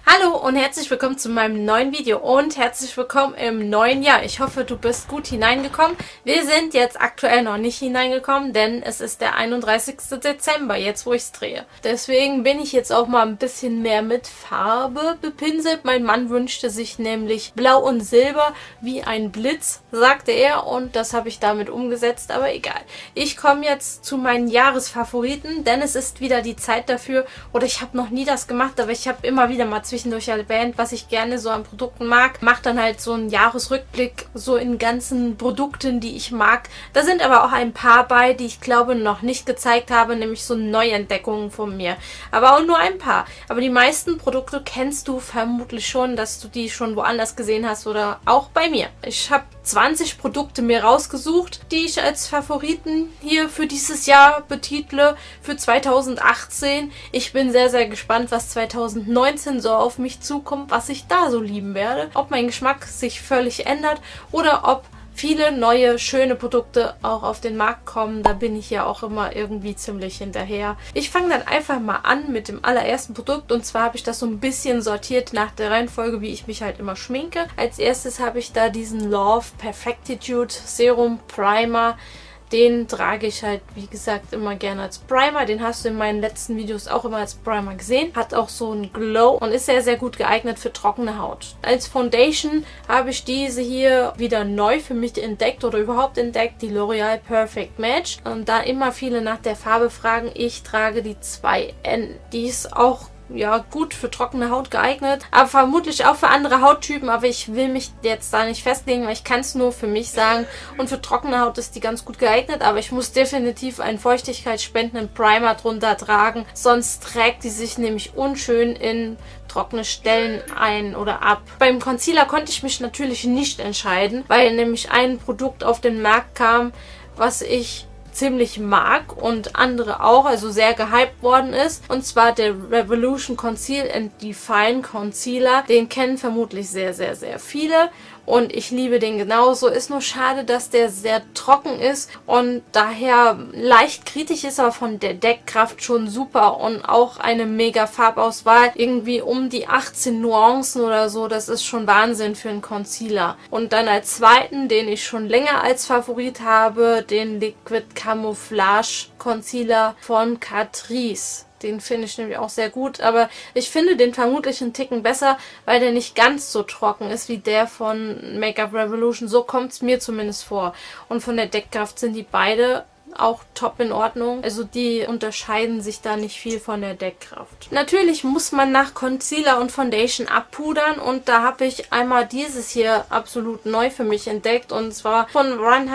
Hallo und herzlich willkommen zu meinem neuen Video und herzlich willkommen im neuen Jahr. Ich hoffe, du bist gut hineingekommen. Wir sind jetzt aktuell noch nicht hineingekommen, denn es ist der 31. Dezember, jetzt wo ich es drehe. Deswegen bin ich jetzt auch mal ein bisschen mehr mit Farbe bepinselt. Mein Mann wünschte sich nämlich Blau und Silber wie ein Blitz, sagte er, und das habe ich damit umgesetzt, aber egal. Ich komme jetzt zu meinen Jahresfavoriten, denn es ist wieder die Zeit dafür, oder ich habe noch nie das gemacht, aber ich habe immer wieder mal zwischendurch erwähnt, was ich gerne so an Produkten mag. Mach dann halt so einen Jahresrückblick so in ganzen Produkten, die ich mag. Da sind aber auch ein paar bei, die ich glaube noch nicht gezeigt habe, nämlich so Neuentdeckungen von mir. Aber auch nur ein paar. Aber die meisten Produkte kennst du vermutlich schon, dass du die schon woanders gesehen hast oder auch bei mir. Ich habe 20 Produkte mir rausgesucht, die ich als Favoriten hier für dieses Jahr betitle, für 2018. Ich bin sehr, sehr gespannt, was 2019 so auf mich zukommt, was ich da so lieben werde. Ob mein Geschmack sich völlig ändert oder ob viele neue, schöne Produkte auch auf den Markt kommen. Da bin ich ja auch immer irgendwie ziemlich hinterher. Ich fange dann einfach mal an mit dem allerersten Produkt. Und zwar habe ich das so ein bisschen sortiert nach der Reihenfolge, wie ich mich halt immer schminke. Als erstes habe ich da diesen Love Perfectitude Serum Primer. Den trage ich halt, wie gesagt, immer gerne als Primer. Den hast du in meinen letzten Videos auch immer als Primer gesehen. Hat auch so einen Glow und ist sehr, sehr gut geeignet für trockene Haut. Als Foundation habe ich diese hier wieder neu für mich entdeckt oder überhaupt entdeckt. Die L'Oreal Perfect Match. Und da immer viele nach der Farbe fragen, ich trage die 2N. Die ist auch gut für trockene Haut geeignet, aber vermutlich auch für andere Hauttypen, aber ich will mich jetzt da nicht festlegen, weil ich kann es nur für mich sagen und für trockene Haut ist die ganz gut geeignet, aber ich muss definitiv einen feuchtigkeitsspendenden Primer drunter tragen, sonst trägt die sich nämlich unschön in trockene Stellen ein oder ab. Beim Concealer konnte ich mich natürlich nicht entscheiden, weil nämlich ein Produkt auf den Markt kam, was ich ziemlich mag und andere auch, also sehr gehypt worden ist. Und zwar der Revolution Conceal and Define Concealer. Den kennen vermutlich sehr, sehr, sehr viele. Und ich liebe den genauso. Ist nur schade, dass der sehr trocken ist und daher leicht kritisch ist, aber von der Deckkraft schon super. Und auch eine mega Farbauswahl. Irgendwie um die 18 Nuancen oder so. Das ist schon Wahnsinn für einen Concealer. Und dann als zweiten, den ich schon länger als Favorit habe, den Liquid Camouflage Concealer von Catrice. Den finde ich nämlich auch sehr gut, aber ich finde den vermutlich einen Ticken besser, weil der nicht ganz so trocken ist wie der von Makeup Revolution. So kommt es mir zumindest vor. Und von der Deckkraft sind die beide auch top in Ordnung. Also die unterscheiden sich da nicht viel von der Deckkraft. Natürlich muss man nach Concealer und Foundation abpudern und da habe ich einmal dieses hier absolut neu für mich entdeckt und zwar von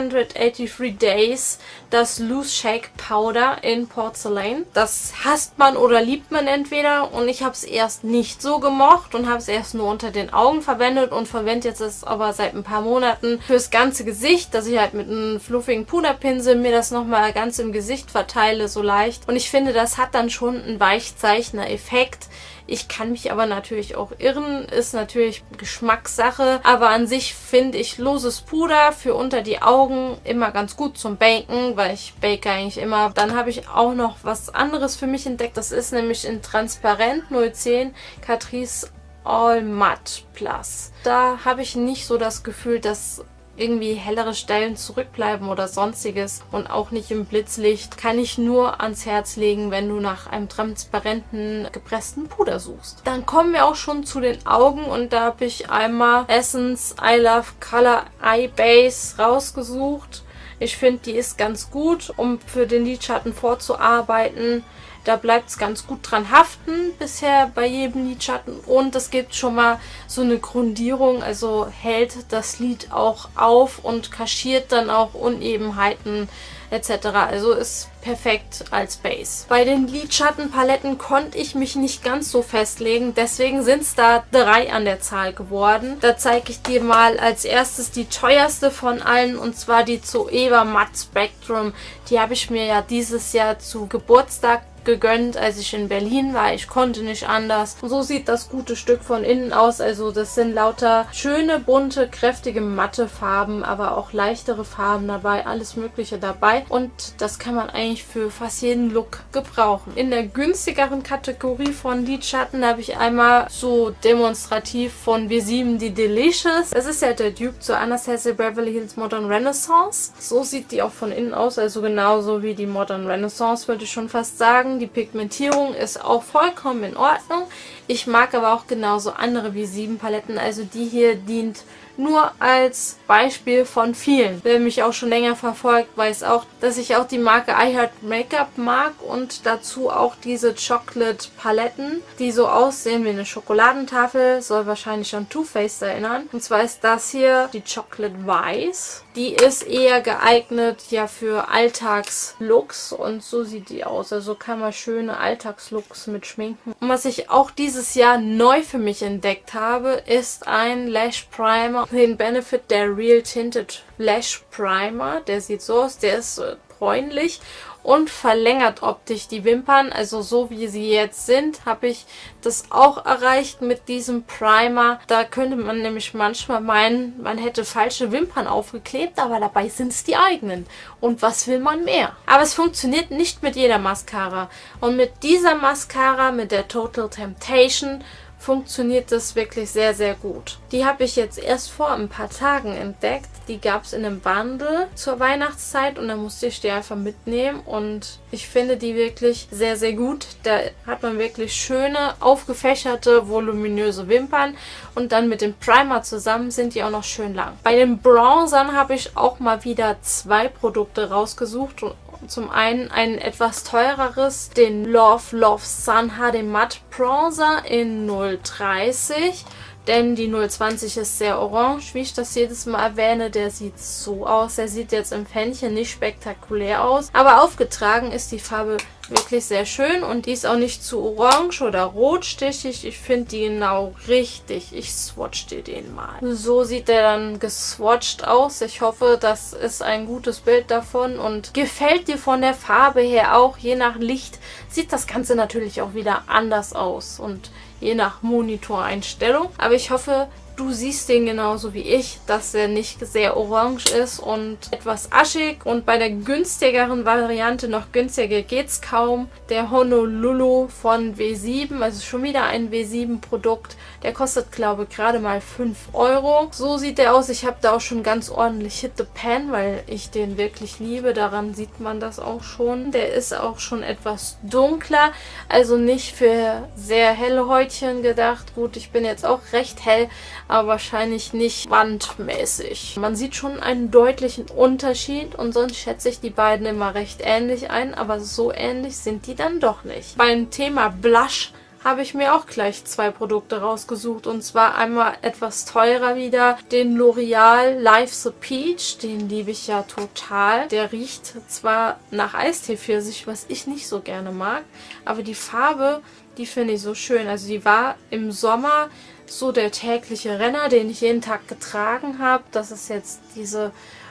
183 Days das Loose Shake Powder in Porcelain. Das hasst man oder liebt man entweder und ich habe es erst nicht so gemocht und habe es erst nur unter den Augen verwendet und verwende jetzt es aber seit ein paar Monaten fürs ganze Gesicht, dass ich halt mit einem fluffigen Puderpinsel mir das nochmal ganz im Gesicht verteile, so leicht. Und ich finde, das hat dann schon einen Weichzeichner-Effekt. Ich kann mich aber natürlich auch irren, ist natürlich Geschmackssache, aber an sich finde ich loses Puder für unter die Augen immer ganz gut zum Baken, weil ich bake eigentlich immer. Dann habe ich auch noch was anderes für mich entdeckt, das ist nämlich in Transparent 010 Catrice All Matte Plus. Da habe ich nicht so das Gefühl, dass irgendwie hellere Stellen zurückbleiben oder sonstiges und auch nicht im Blitzlicht. Kann ich nur ans Herz legen, wenn du nach einem transparenten, gepressten Puder suchst. Dann kommen wir auch schon zu den Augen und da habe ich einmal Essence I Love Color Eye Base rausgesucht. Ich finde, die ist ganz gut, um für den Lidschatten vorzuarbeiten. Da bleibt es ganz gut dran haften bisher bei jedem Lidschatten und es gibt schon mal so eine Grundierung, also hält das Lid auch auf und kaschiert dann auch Unebenheiten etc. Also ist perfekt als Base. Bei den Lidschattenpaletten konnte ich mich nicht ganz so festlegen, deswegen sind es da 3 an der Zahl geworden. Da zeige ich dir mal als erstes die teuerste von allen und zwar die Zoeva Matte Spectrum. Die habe ich mir ja dieses Jahr zu Geburtstag gegönnt, als ich in Berlin war. Ich konnte nicht anders. Und so sieht das gute Stück von innen aus. Also das sind lauter schöne, bunte, kräftige, matte Farben, aber auch leichtere Farben dabei. Alles Mögliche dabei. Und das kann man eigentlich für fast jeden Look gebrauchen. In der günstigeren Kategorie von Lidschatten habe ich einmal so demonstrativ von W7 die Delicious. Das ist ja der Dupe zur Anastasia Beverly Hills Modern Renaissance. So sieht die auch von innen aus, also genauso wie die Modern Renaissance, würde ich schon fast sagen. Die Pigmentierung ist auch vollkommen in Ordnung. Ich mag aber auch genauso andere W7 Paletten, also die hier dient nur als Beispiel von vielen. Wer mich auch schon länger verfolgt, weiß auch, dass ich auch die Marke I Heart Makeup mag und dazu auch diese Chocolate Paletten, die so aussehen wie eine Schokoladentafel, soll wahrscheinlich an Too Faced erinnern. Und zwar ist das hier die Chocolate Weiß. Die ist eher geeignet ja für Alltagslooks und so sieht die aus. Also kann man schöne Alltagslooks mit schminken. Und was ich auch dieses Jahr neu für mich entdeckt habe, ist ein Lash Primer. Den Benefit der Real Tinted Lash Primer. Der sieht so aus, der ist bräunlich und verlängert optisch die Wimpern. Also so wie sie jetzt sind, habe ich das auch erreicht mit diesem Primer. Da könnte man nämlich manchmal meinen, man hätte falsche Wimpern aufgeklebt, aber dabei sind es die eigenen. Und was will man mehr? Aber es funktioniert nicht mit jeder Mascara. Und mit dieser Mascara, mit der Total Temptation, funktioniert das wirklich sehr, sehr gut. Die habe ich jetzt erst vor ein paar Tagen entdeckt. Die gab es in einem Bundle zur Weihnachtszeit und dann musste ich die einfach mitnehmen und ich finde die wirklich sehr, sehr gut. Da hat man wirklich schöne, aufgefächerte, voluminöse Wimpern und dann mit dem Primer zusammen sind die auch noch schön lang. Bei den Bronzern habe ich auch mal wieder 2 Produkte rausgesucht. Zum einen ein etwas teureres, den Love Sun HD Matte Bronzer in 030. Denn die 020 ist sehr orange, wie ich das jedes Mal erwähne. Der sieht so aus. Der sieht jetzt im Fännchen nicht spektakulär aus. Aber aufgetragen ist die Farbe wirklich sehr schön. Und die ist auch nicht zu orange oder rotstichig. Ich finde die genau richtig. Ich swatch dir den mal. So sieht der dann geswatcht aus. Ich hoffe, das ist ein gutes Bild davon. Und gefällt dir von der Farbe her auch, je nach Licht, sieht das Ganze natürlich auch wieder anders aus. Und je nach Monitoreinstellung. Aber ich hoffe, du siehst den genauso wie ich, dass er nicht sehr orange ist und etwas aschig. Und bei der günstigeren Variante, noch günstiger geht's kaum, der Honolulu von W7, also schon wieder ein W7-Produkt. Der kostet, glaube ich, gerade mal 5 Euro. So sieht der aus. Ich habe da auch schon ganz ordentlich Hit the Pan, weil ich den wirklich liebe. Daran sieht man das auch schon. Der ist auch schon etwas dunkler, also nicht für sehr helle Häutchen gedacht. Gut, ich bin jetzt auch recht hell, aber wahrscheinlich nicht wandmäßig. Man sieht schon einen deutlichen Unterschied und sonst schätze ich die beiden immer recht ähnlich ein, aber so ähnlich sind die dann doch nicht. Beim Thema Blush habe ich mir auch gleich 2 Produkte rausgesucht und zwar einmal etwas teurer wieder, den L'Oreal Live the Peach, den liebe ich ja total. Der riecht zwar nach Eistee-Pfirsich, was ich nicht so gerne mag, aber die Farbe, die finde ich so schön. Also die war im Sommer so der tägliche Renner, den ich jeden Tag getragen habe. Das ist jetzt diese,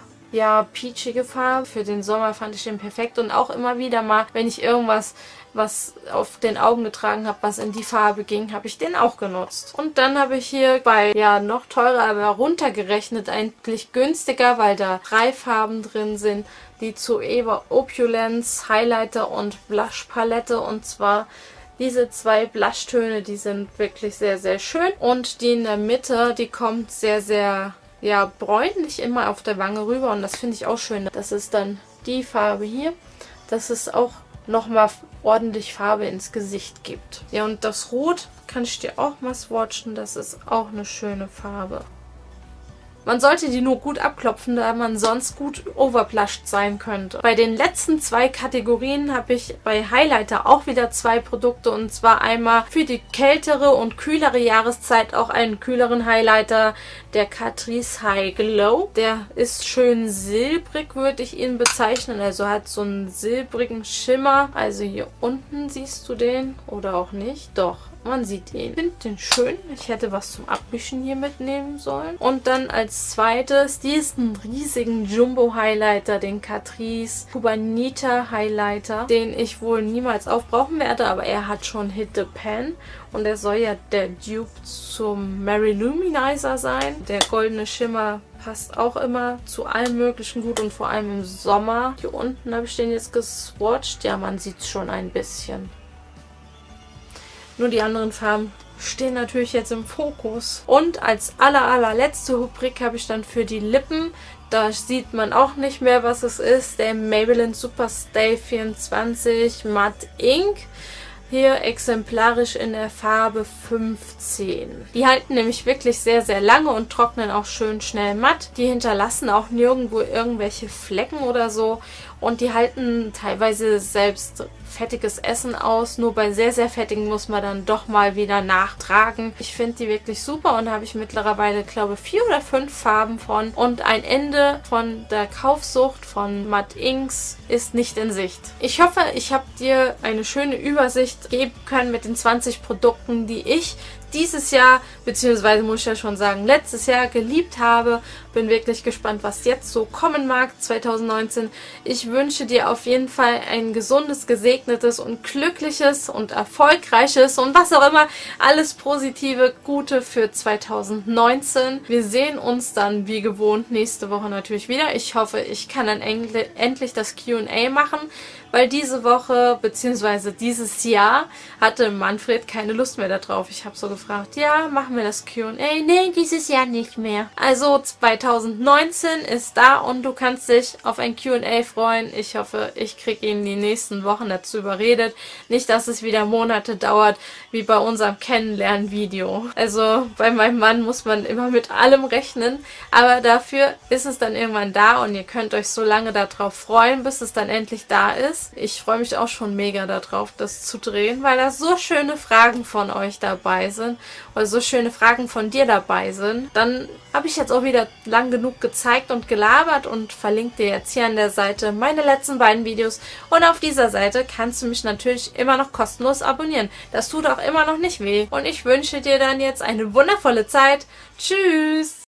ja, peachige Farbe. Für den Sommer fand ich den perfekt. Und auch immer wieder mal, wenn ich irgendwas, was auf den Augen getragen habe, was in die Farbe ging, habe ich den auch genutzt. Und dann habe ich hier bei, ja, noch teurer, aber runtergerechnet eigentlich günstiger, weil da 3 Farben drin sind. Die Zoeva Opulence Highlighter und Blush Palette. Und zwar diese 2 Blushtöne, die sind wirklich sehr, sehr schön. Und die in der Mitte, die kommt sehr, sehr, ja, bräunlich immer auf der Wange rüber. Und das finde ich auch schön. Das ist dann die Farbe hier. Dass es auch nochmal ordentlich Farbe ins Gesicht gibt. Ja, und das Rot kann ich dir auch mal swatchen. Das ist auch eine schöne Farbe. Man sollte die nur gut abklopfen, da man sonst gut overplushed sein könnte. Bei den letzten 2 Kategorien habe ich bei Highlighter auch wieder 2 Produkte. Und zwar einmal für die kältere und kühlere Jahreszeit auch einen kühleren Highlighter, der Catrice High Glow. Der ist schön silbrig, würde ich ihn bezeichnen. Also hat so einen silbrigen Schimmer. Also hier unten siehst du den oder auch nicht. Doch. Man sieht ihn. Ich finde den schön. Ich hätte was zum Abwischen hier mitnehmen sollen. Und dann als zweites diesen riesigen Jumbo-Highlighter, den Catrice Cubanita Highlighter, den ich wohl niemals aufbrauchen werde, aber er hat schon Hit the Pan. Und er soll ja der Dupe zum Mary Luminizer sein. Der goldene Schimmer passt auch immer zu allem Möglichen gut und vor allem im Sommer. Hier unten habe ich den jetzt geswatcht. Ja, man sieht es schon ein bisschen. Nur die anderen Farben stehen natürlich jetzt im Fokus. Und als allerletzte Rubrik habe ich dann für die Lippen, da sieht man auch nicht mehr, was es ist, der Maybelline Superstay 24 Matte Ink. Hier exemplarisch in der Farbe 15. Die halten nämlich wirklich sehr, sehr lange und trocknen auch schön schnell matt. Die hinterlassen auch nirgendwo irgendwelche Flecken oder so. Und die halten teilweise selbst fettiges Essen aus. Nur bei sehr, sehr fettigen muss man dann doch mal wieder nachtragen. Ich finde die wirklich super und da habe ich mittlerweile, glaube ich, 4 oder 5 Farben von. Und ein Ende von der Kaufsucht von Matte Inks ist nicht in Sicht. Ich hoffe, ich habe dir eine schöne Übersicht geben können mit den 20 Produkten, die ich dieses Jahr, beziehungsweise muss ich ja schon sagen, letztes Jahr geliebt habe. Bin wirklich gespannt, was jetzt so kommen mag 2019. Ich wünsche dir auf jeden Fall ein gesundes, gesegnetes und glückliches und erfolgreiches und was auch immer, alles Positive, Gute für 2019. Wir sehen uns dann wie gewohnt nächste Woche natürlich wieder. Ich hoffe, ich kann dann endlich das Q&A machen, weil diese Woche, beziehungsweise dieses Jahr, hatte Manfred keine Lust mehr darauf. Ich habe so gefragt, ja, machen wir das Q&A? Nee, dieses Jahr nicht mehr. Also 2019 ist da und du kannst dich auf ein Q&A freuen. Ich hoffe, ich kriege ihn die nächsten Wochen dazu überredet. Nicht, dass es wieder Monate dauert, wie bei unserem Kennenlernen-Video. Also bei meinem Mann muss man immer mit allem rechnen, aber dafür ist es dann irgendwann da und ihr könnt euch so lange darauf freuen, bis es dann endlich da ist. Ich freue mich auch schon mega darauf, das zu drehen, weil da so schöne Fragen von euch dabei sind oder so schöne Fragen von dir dabei sind. Dann habe ich jetzt auch wieder lang genug gezeigt und gelabert und verlinke dir jetzt hier an der Seite meine letzten beiden Videos. Und auf dieser Seite kannst du mich natürlich immer noch kostenlos abonnieren. Das tut auch immer noch nicht weh. Und ich wünsche dir dann jetzt eine wundervolle Zeit. Tschüss!